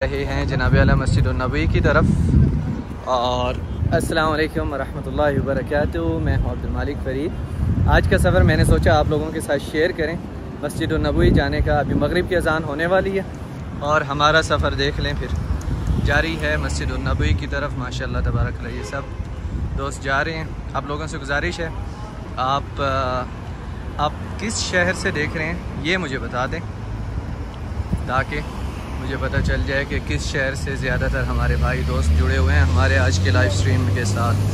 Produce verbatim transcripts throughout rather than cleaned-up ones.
रहे हैं जनाब आला मस्जिद नबवी की तरफ। और अस्सलाम वालेकुम वरहमतुल्लाहि वबरकातुहू। मैं हूं अब्दुल मालिक फरीद। आज का सफ़र मैंने सोचा आप लोगों के साथ शेयर करें। मस्जिद नबवी जाने का अभी मगरिब की अजान होने वाली है और हमारा सफ़र देख लें फिर जारी है मस्जिद नबवी की तरफ। माशाल्लाह तबारक अल्लाह ये सब दोस्त जा रहे हैं। आप लोगों से गुजारिश है आप आप किस शहर से देख रहे हैं ये मुझे बता दें ताकि मुझे पता चल जाए कि किस शहर से ज़्यादातर हमारे भाई दोस्त जुड़े हुए हैं हमारे आज के लाइव स्ट्रीम के साथ।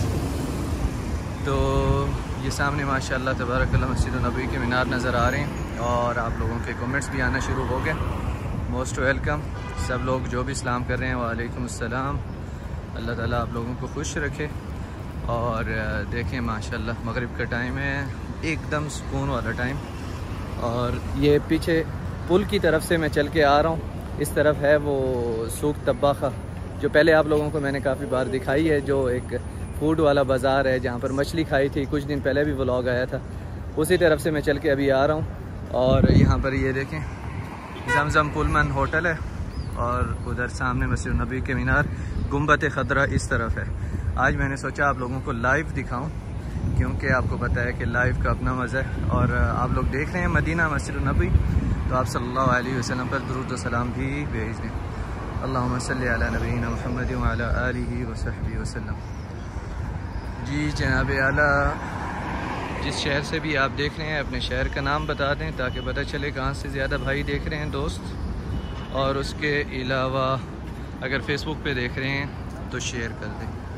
तो ये सामने माशाल्लाह तबारक अल्लाह मस्जिद नबवी के मीनार नज़र आ रहे हैं और आप लोगों के कमेंट्स भी आना शुरू हो गए। मोस्ट वेलकम सब लोग जो भी सलाम कर रहे हैं वालेकुम अस्सलाम। अल्लाह ताला आप लोगों को खुश रखे। और देखें माशाल्लाह मगरिब का टाइम है, एकदम सुकून वाला टाइम। और ये पीछे पुल की तरफ से मैं चल के आ रहा हूँ। इस तरफ है वो सूक तब्बाखा जो पहले आप लोगों को मैंने काफ़ी बार दिखाई है, जो एक फूड वाला बाज़ार है जहाँ पर मछली खाई थी। कुछ दिन पहले भी व्लॉग आया था। उसी तरफ से मैं चल के अभी आ रहा हूँ। और यहाँ पर ये देखें जमजम पुलमन होटल है और उधर सामने मस्जिद नबी के मीनार गुम्बद खदरा इस तरफ है। आज मैंने सोचा आप लोगों को लाइव दिखाऊं क्योंकि आपको पता है कि लाइव का अपना मज़ा है। और आप लोग देख रहे हैं मदीना मस्जिद नबी तो आप सल्लल्लाहु अलैहि वसल्लम पर दुरूद व सलाम भी भेज दें। अल्लाहुम्मा सल्ली अला नबीना मुहम्मद व अला आलिहि व सहबिहि वसल्लम। जी जनाब आला जिस शहर से भी आप देख रहे हैं अपने शहर का नाम बता दें ताकि पता चले कहाँ से ज़्यादा भाई देख रहे हैं दोस्त। और उसके अलावा अगर फेसबुक पे देख रहे हैं तो शेयर कर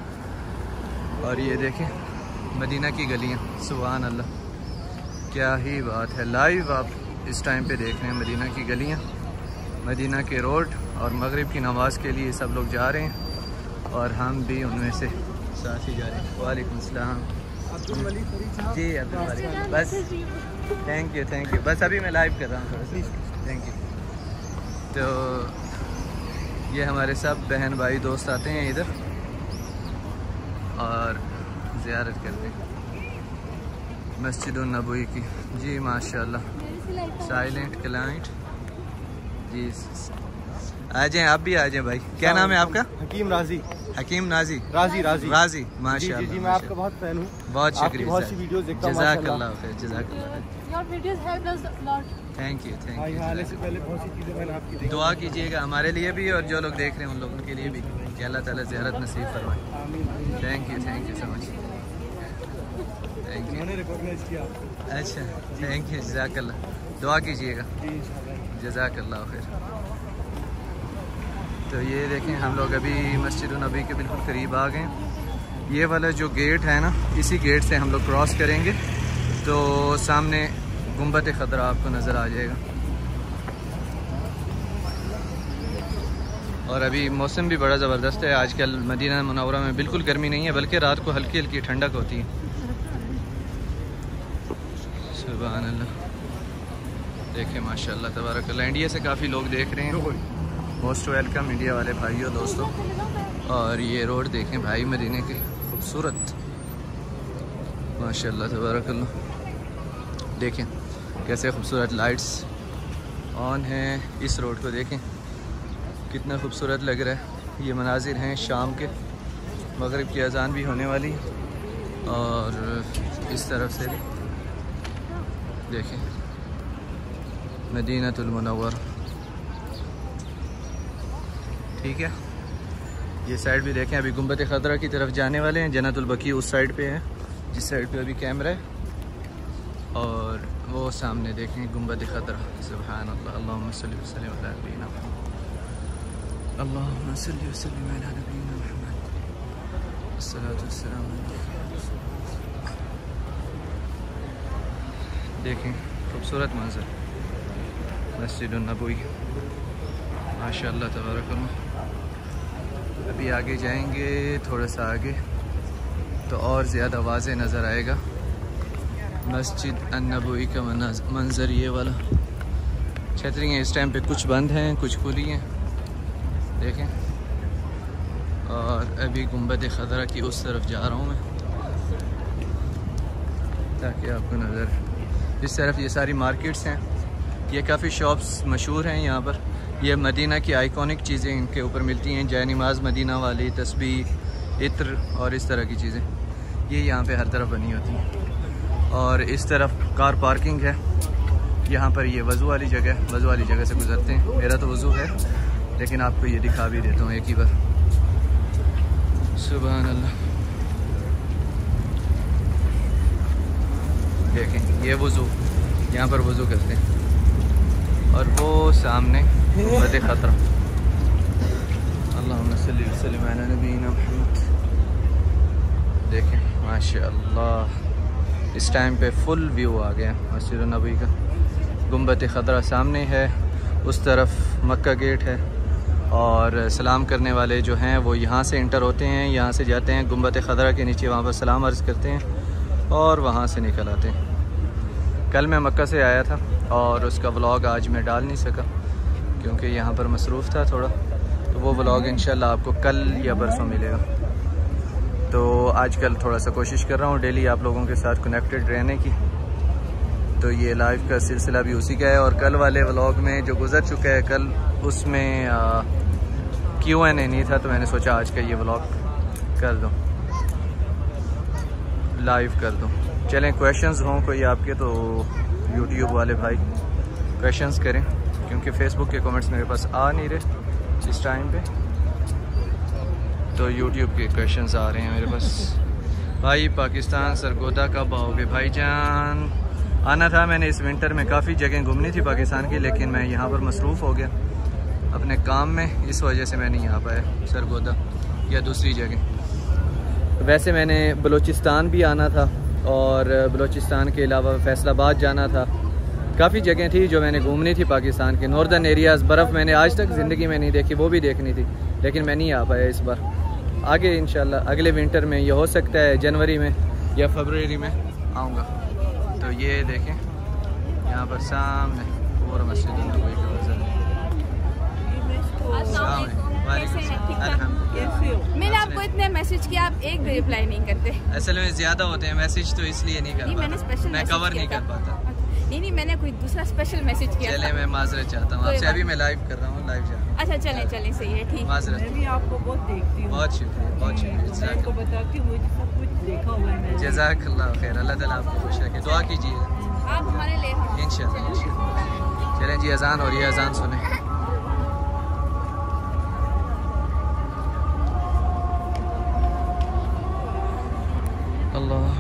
दें। और ये देखें मदीना की गलियाँ, सुभान अल्लाह क्या ही बात है। लाइव आप इस टाइम पे देख रहे हैं मदीना की गलियाँ, मदीना के रोड। और मगरिब की नमाज़ के लिए सब लोग जा रहे हैं और हम भी उनमें से साथ ही जा रहे हैं। वालेकुम सलाम जी अब्दुल मालिक। बस थैंक यू थैंक यू। बस अभी मैं लाइव कर रहा हूँ थोड़ा सा, थैंक यू। तो ये हमारे सब बहन भाई दोस्त आते हैं इधर और ज़ियारत करते हैं मस्जिद नबवी की। जी माशाल्लाह साइलेंट क्लाइंट जी। आ जाएं आप भी आ जाएं भाई। क्या नाम है आपका? हकीम राजी। हकीम नाजी राजी राजी राजी माशाल्लाह। जी, जी, मैं आपका बहुत फैन हूँ। बहुत शुक्रिया। बहुत सी वीडियोस देखता हूँ। जज़ाकल्लाह खैर जज़ाकल्लाह। Your videos helped us a lot. Thank you thank you. आने से पहले बहुत सी चीज़ें मैंने आपकी देखी। दुआ कीजिएगा हमारे लिए भी और जो लोग देख रहे हैं उन लोगों के लिए भी कि अल्लाह ताला ज़ियारत नसीब फरमाए। Thank you thank you so much. Thank you. मैंने रिकॉग्नाइज किया आपको। अच्छा थैंक यू जज़ाकल्लाह। दुआ कीजिएगा जज़ाकल्लाह खैर। तो ये देखें हम लोग अभी मस्जिद नबी के बिल्कुल करीब आ गए। ये वाला जो गेट है ना इसी गेट से हम लोग क्रॉस करेंगे तो सामने गुम्बद खदरा आपको नज़र आ जाएगा। और अभी मौसम भी बड़ा ज़बरदस्त है आजकल मदीना मुनव्वरा में। बिल्कुल गर्मी नहीं है बल्कि रात को हल्की हल्की ठंडक होती है। सुभान अल्लाह देखें माशाल्लाह तबारक अल्लाह। इंडिया से काफ़ी लोग देख रहे हैं। मोस्ट वेलकम इंडिया वाले भाइयों दोस्तों। और ये रोड देखें भाई मदीने की खूबसूरत माशाल्लाह तबारक अल्लाह। देखें कैसे खूबसूरत लाइट्स ऑन हैं। इस रोड को देखें कितना खूबसूरत लग रहा है। ये मनाजिर हैं शाम के, मगरिब की अजान भी होने वाली। और इस तरफ से भी देखें मदीनतुल मुनव्वरा। ठीक है ये साइड भी देखें। अभी गुम्बद खदरा की तरफ जाने वाले हैं। जन्नतुल बकी उस साइड पे है जिस साइड पे अभी कैमरा है। और वो सामने देखें गुम्बद खदरा। सुभान अल्लाह। अल्लाहुम्मा सल्ली व सल्लिम अला नबीना मुहम्मद। अल्लाहुम्मा सल्ली व सल्लिम अला नबीना मुहम्मद। अस्सलातु वस्सलाम। देखें खूबसूरत मंजर मस्जिद नबवी माशाल्लाह तबारकल्लाह। अभी आगे जाएंगे थोड़ा सा आगे तो और ज़्यादा वाज़े नज़र आएगा मस्जिद नबवी का मंज़र। ये वाला छतरियाँ इस टाइम पे कुछ बंद हैं कुछ खुली हैं देखें। और अभी गुम्बद खदरा की उस तरफ जा रहा हूँ मैं ताकि आपको नज़र। इस तरफ ये सारी मार्केट्स हैं। ये काफ़ी शॉप्स मशहूर हैं यहाँ पर। ये मदीना की आइकॉनिक चीज़ें इनके ऊपर मिलती हैं, जय नमाज मदीना वाली, तस्बीह, इत्र और इस तरह की चीज़ें ये यहाँ पे हर तरफ बनी होती हैं। और इस तरफ कार पार्किंग है, यहाँ पर ये वज़ू वाली जगह, वज़ू वाली जगह से गुज़रते हैं। मेरा तो वज़ू है लेकिन आपको ये दिखा भी देता हूँ एक ही बार। सुभान अल्लाह, देखें ये वज़ू, यहाँ पर वज़ू करते हैं। और वो सामने गुंबद ख़तरा, अल्लाहुम्मा सल्ली व सल्लिम अला नबीना मुहम्मद। देखें माशाअल्लाह, इस टाइम पे फुल व्यू आ गया मस्जिद नबी का। गुंबद ख़तरा सामने है, उस तरफ मक्का गेट है और सलाम करने वाले जो हैं वो यहाँ से इंटर होते हैं, यहाँ से जाते हैं गुंबद ख़तरा के नीचे, वहाँ पर सलाम अर्ज़ करते हैं और वहाँ से निकल आते हैं। कल मैं मक्का से आया था और उसका व्लॉग आज मैं डाल नहीं सका क्योंकि यहाँ पर मसरूफ़ था थोड़ा, तो वो व्लॉग इंशाल्लाह आपको कल या परसों मिलेगा। तो आजकल थोड़ा सा कोशिश कर रहा हूँ डेली आप लोगों के साथ कनेक्टेड रहने की, तो ये लाइव का सिलसिला भी उसी का है। और कल वाले व्लॉग में जो गुज़र चुका है कल, उसमें क्यू एन ए नहीं था, तो मैंने सोचा आज का ये व्लॉग कर दूँ, लाइव कर दूँ। चलें, क्वेश्चंस हों कोई आपके तो यूट्यूब वाले भाई क्वेश्चंस करें, क्योंकि फ़ेसबुक के कमेंट्स मेरे पास आ नहीं रहे इस टाइम पे, तो यूट्यूब के क्वेश्चंस आ रहे हैं मेरे पास। भाई पाकिस्तान सरगोदा कब आओगे? भाईजान आना था मैंने, इस विंटर में काफ़ी जगह घूमनी थी पाकिस्तान की, लेकिन मैं यहाँ पर मसरूफ़ हो गया अपने काम में, इस वजह से मैं नहीं आ पाया सरगोदा या दूसरी जगह। वैसे मैंने बलूचिस्तान भी आना था और बलूचिस्तान के अलावा फैसलाबाद जाना था, काफ़ी जगह थी जो मैंने घूमनी थी पाकिस्तान के। नॉर्दर्न एरियाज़, बर्फ़ मैंने आज तक ज़िंदगी में नहीं देखी, वो भी देखनी थी, लेकिन मैं नहीं आ पाया इस बार। आगे इंशाल्लाह अगले विंटर में ये हो सकता है जनवरी में या फरवरी में आऊँगा। तो ये देखें यहाँ पर सामने पूरा मस्जिद नबवी का मंज़र है। मैंने आपको इतने मैसेज किया, आप एक भी रिप्लाई नहीं करते। असल में ज़्यादा होते हैं मैसेज, तो इसलिए नहीं कर नहीं, मैंने पाता, स्पेशल मैं कवर नहीं कर पाता। नहीं नहीं, मैंने कोई दूसरा स्पेशल मैसेज किया। चले, मैं माजरत चाहता हूँ आपसे, अभी मैं लाइव कर रहा हूँ, लाइव जा रहा हूँ। अच्छा चलें चलें, सही है, ठीक। माजरत, मैं भी आपको बहुत देखती हूँ। बहुत शुक्रिया, बहुत शुक्रिया। मैं आपको बताती हूँ, मुझे सब कुछ देखा हुआ है। जज़ाकल्लाह खैर, अल्लाह ताला आपको खुश रखे, दुआ कीजिए आप हमारे लिए इंशाल्लाह इंशाल्लाह। चलें जी, अजान और ये अजान सुने। अल्लाह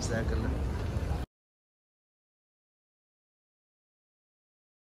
जज़ाकल्लाह।